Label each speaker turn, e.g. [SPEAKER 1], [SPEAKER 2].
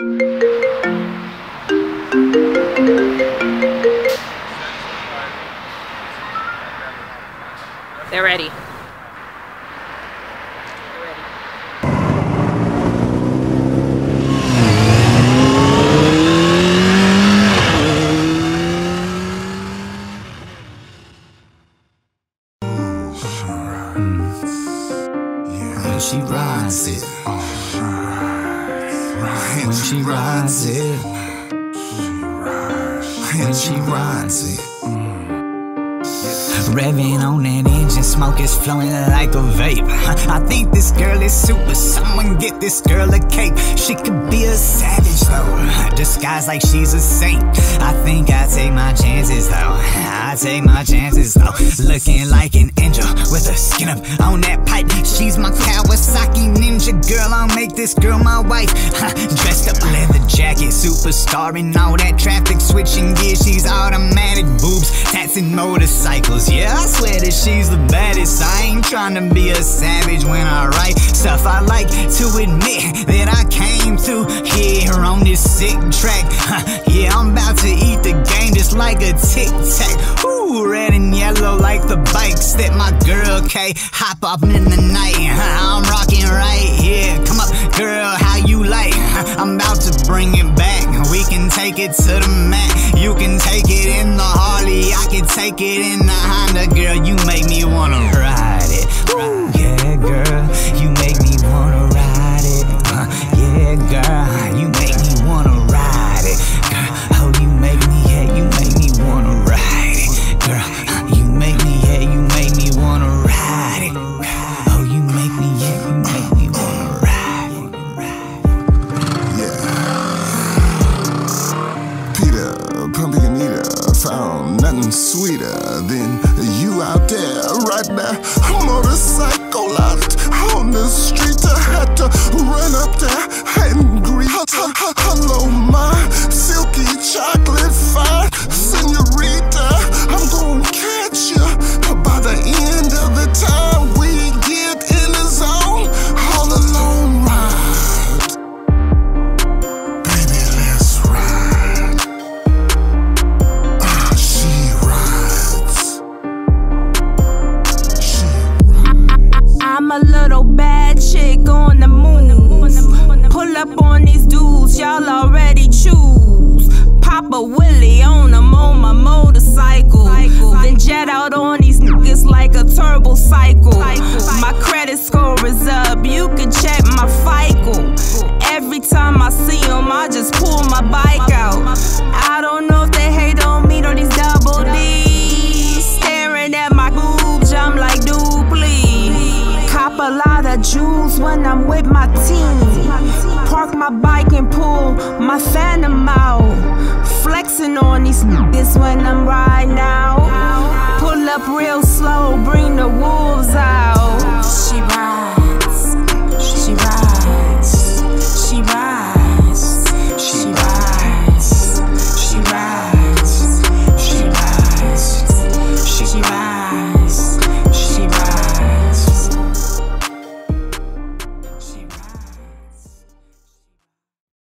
[SPEAKER 1] They're ready.
[SPEAKER 2] She rides it. When she rides it. When she rides it. Revving on that engine, smoke is flowing like a vape. I think this girl is super, someone get this girl a cape. She could be a savage though, disguised like she's a saint. I think I take my chances though, I take my chances though. Looking like an angel with her skin up on that pipe. She's my Kawasaki ninja girl, I'll make this girl my wife. Dressed up leather jacket, superstar and all that traffic switching gears. She's automatic, boobs, tats and motorcycles. Yeah, I swear that she's the baddest. I ain't trying to be a savage when I write stuff. I like to admit that I came through here on this sick track. Yeah, I'm about to eat the game just like a tic-tac. Ooh, red and yellow like the bikes that my girl K hop up in the night. I'm rocking right here. Come up, girl, how you like? I'm about to bring it back. We can take it to the mat. You can take it in the Harley, I can take it in the Honda. Girl, you make me wanna ride it. Ooh, yeah, girl, you make me wanna ride it. Yeah, girl, you make me wanna ride it. Girl, oh, you make me, yeah, you make me wanna ride it. Girl, you make me, yeah, you make me wanna ride it. Oh, you make me, yeah, you make me wanna ride it.
[SPEAKER 3] Yeah. Peter, Pumpy Anita, found nothing sweeter than you out there right now. Motorcycle out on the street. I had to run up there and greet. Hello, my silky chocolate fine senorita. I'm gonna catch you by the end of the time we get in the zone. All alone ride. Baby, let's ride. She rides.
[SPEAKER 4] I'm a little bad chick on the moon. Pull up on these dudes, y'all already choose. Pop a Willie on them on my motorcycle. Then jet out on these niggas like a turbo cycle. My credit score is up, you can check my FICO. Every time I see them, I just pull my bike out. I don't know if they hate on me or these double D's. Staring at my boobs, I'm like, dude, please. Cop a lot of jewels when I'm with my team. Park my bike and pull my Phantom out. Flexing on these niggas when I'm riding out. Pull up real slow, bring the wood.